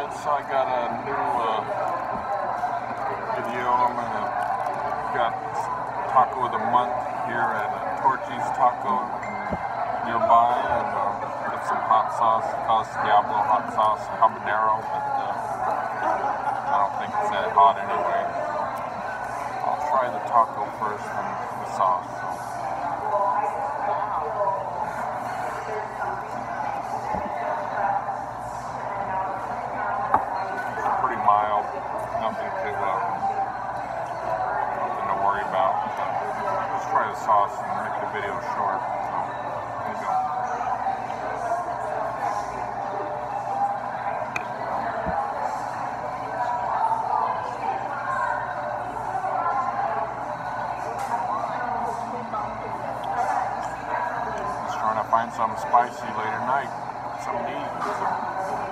Alright, so I got a new video. Got taco of the month here at Torchy's Taco nearby, and get some hot sauce. It calls Diablo hot sauce, habanero, but I don't think it's that hot anyway. I'll try the taco first and the sauce. Mild, nothing to worry about. Let's try the sauce and make the video short. So, here we go. Just trying to find something spicy later night. Some meat.